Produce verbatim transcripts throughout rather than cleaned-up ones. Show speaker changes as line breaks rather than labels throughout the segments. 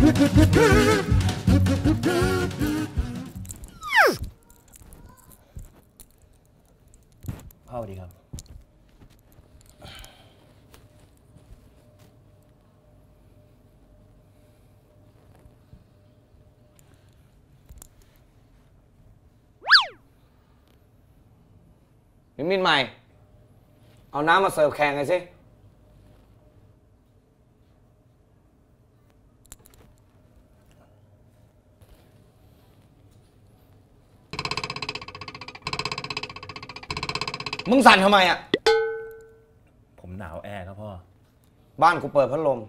พ่อสวัสดีครับ
มินมินใหม่เอาน้ำมาเสิร์ฟแข่งกันสิมึงสั่นทำไมอ่ะ
ผมหนาวแอร์ครับพ่อ
บ้านกูเปิดพัดลม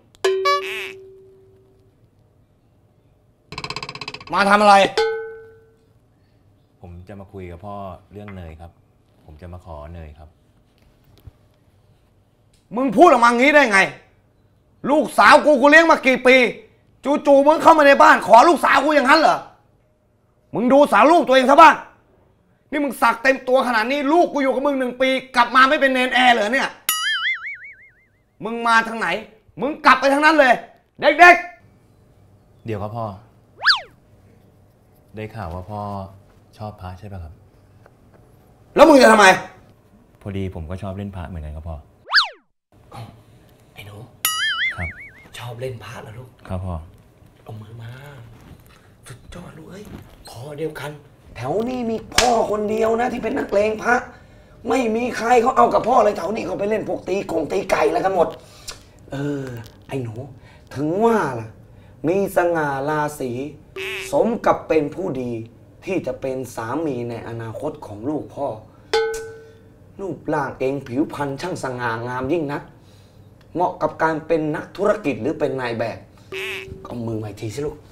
มาทำอะไร
ผมจะมาคุยกับพ่อเรื่องเนยครับผมจะมาขอเนยครับ
มึงพูดออกมางี้ได้ไงลูกสาวกูกูเลี้ยงมากี่ปีจู่ๆมึงเข้ามาในบ้านขอลูกสาวกูอย่างนั้นเหรอมึงดูสาวลูกตัวเองซะบ้างนี่มึงสักเต็มตัวขนาดนี้ลูกกูอยู่กับมึงหนึ่งปีกลับมาไม่เป็นเนนแอร์เหรอเนี่ยมึงมาทางไหนมึงกลับไปทางนั้นเลยเด็ก
ๆเดี๋ยวครับพ่อได้ข่าวว่าพ่อชอบพระใช่ป่ะครับ
แล้วมึงจะทำไม
พอดีผมก็ชอบเล่นพระเหมือนกันครับพ่อ
ไอ้หนู
ครับ
ชอบเล่นพระเหรอลูก
ครับพ่อ
เอามือมาสุดยอดลูกเอ้ยพอเดียวกันแถวนี้มีพ่อคนเดียวนะที่เป็นนักเลงพระไม่มีใครเขาเอากับพ่อเลยแถวนี้เขาไปเล่นพวกตีกงตีไก่แล้วกันหมดเออไอ้หนูถึงว่าล่ะมีสง่าราศีสมกับเป็นผู้ดีที่จะเป็นสามีในอนาคตของลูกพ่อรูปร่างเองผิวพรรณช่างสง่างามยิ่งนักเหมาะกับการเป็นนักธุรกิจหรือเป็นนายแบบก็มือใหม่ทีสิลูก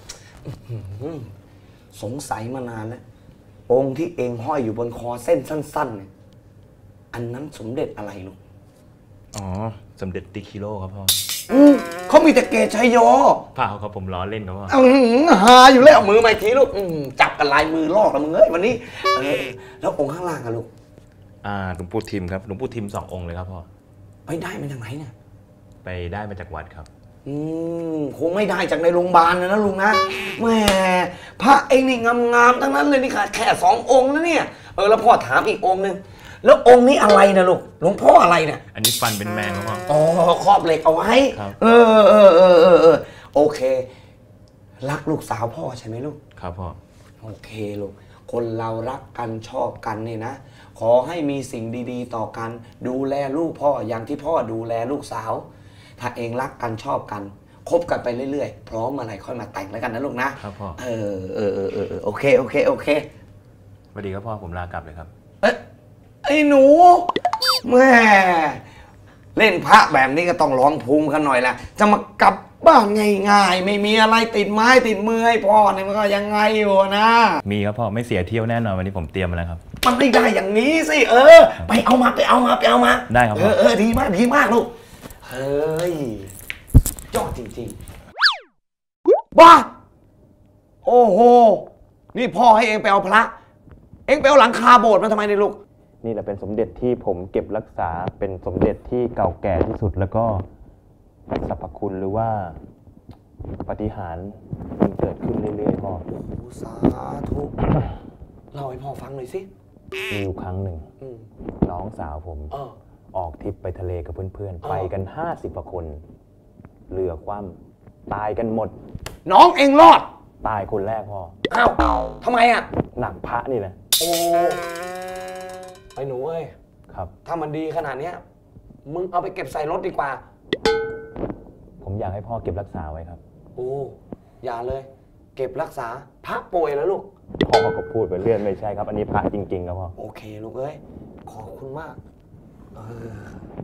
สงสัยมานานแล้วองค์ที่เองห้อยอยู่บนคอเส้นสั้นๆเนี่ยอันนั้นสมเด็จอะไรลูก
อ๋อสมเด็จติคิโลครับพ่อ
เขามีแต่เกศชัยโย
เปล่าครับผมล้อเล่นครับพ่อ
หาอยู่แล้วมือใหม่ทีลูกจับกันลายมือลอกแล้วมึงเอ้ยวันนี้เออแล้วองค์ข้างล่างอะลูก
อ่าหลวงปู่ทิมครับหลวงปู่ทิมสององค์เลยครับพ่อ
ไปได้มาจากไหนเนี่ย
ไปได้มาจากวัดครับ
อืมคงไม่ได้จากในโรงพยาบาลนะนะลุงนะแหมพระเองนี่งามๆทั้งนั้นเลยนี่ค่ะแค่สององค์นะเนี่ยเออแล้วพ่อถามอีกองค์นึงแล้วองค์นี้อะไรนะลูกหลวงพ่ออะไรเนี่ย
อันนี้ฟันเป็นแมงครับพ่อ
อ๋อครอบเหล็กเอาไว้เออเออเออเออเออโอเครักลูกสาวพ่อใช่ไหมลูก
ครับพ่อ
โอเคลูกคนเรารักกันชอบกันเนี่ยนะขอให้มีสิ่งดีๆต่อกันดูแลลูกพ่ออย่างที่พ่อดูแลลูกสาวถ้าเองรักกันชอบกันคบกันไปเรื่อยๆพร้อมอะไรค่อยมาแต่งแล้วกันนะลูกนะครับ
พ่อ
เออเออเออเออโอเคโอเคโอเค
สวัสดีครับพ่อผมลากลับเลยครับ
เอ๊ะไอ้หนูแม่เล่นพระแบบนี้ก็ต้องร้องภูมิกันหน่อยละจะมากลับบ้านง่ายๆไม่มีอะไรติดไม้ติดมือให้พ่อเนี่ยมันก็ยังไงอยู่นะ
มีครับพ่อไม่เสียเที่ยวแน่นอนวันนี้ผมเตรียมมาแล้วครับ
มันไม่ได้อย่างนี้สิเออไปเอามาไปเอามาไปเอามา
ได้ครับ
เออเออดีมากดีมากลูกเฮ้ยยอดจริงๆบ้าโอ้โหนี่พ่อให้เองไปเอาพระเองไปเอาหลังคาโบสถ์มาทำไมเนี่ยลูก
นี่แหละเป็นสมเด็จที่ผมเก็บรักษาเป็นสมเด็จที่เก่าแก่ที่สุดแล้วก็สรรพคุณหรือว่าปาฏิหาริย์มันเกิดขึ้นเรื่อยๆพ่อ
สาธุเล่าให้พ่อฟังหน่อยสิ
มีอยู่ครั้งหนึ่งน้องสาวผมออกทริปไปทะเลกับเพื่อนๆไปกันห้าสิบกว่าคนเรือคว่ำตายกันหมด
น้องเองรอด
ตายคนแรกพ่อ
อ้าวทำไมอ่ะ
หนักพระนี่แหละ
โอ้ไอ้หนูเอ้ย
ครับ
ถ้ามันดีขนาดเนี้ยมึงเอาไปเก็บใส่รถดีกว่า
ผมอยากให้พ่อเก็บรักษาไว้ครับ
โอ้อย่าเลยเก็บรักษาพระป่วยแล้วลูก
พ่อก็พูดไปเรื่อยไม่ใช่ครับอันนี้พระจริงๆครับพ่อ
โอเคลูกเอ้ยขอบคุณมากเออ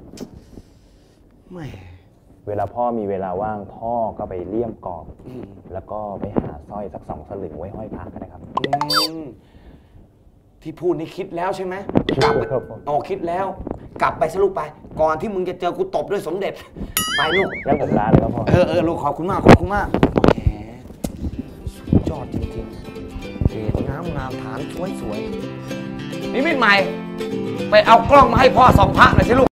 ไม่
เวลาพ่อมีเวลาว่างพ่อก็ไปเลี่ยมกรอบแล้วก็ไปหาสร้อยสักสองสลึงไว้ห้อยพระกันนะครับ
ที่พูดนี่คิดแล้วใช่ไหมกลับไปอ๋อคิดแล้วกลับไปสรุปไปก่อนที่มึงจะเจอกูตบด้วยสมเด็จไปลูก
แล้วผมลาเลยครับพ่อ
เออเออลูกขอบคุณมากขอบคุณมากแหมสุดยอดจริงๆเกศงามงามฐานสวยสวยนิมิตใหม่ไปเอากล้องมาให้พ่อส่องพระหน่อยสิลูก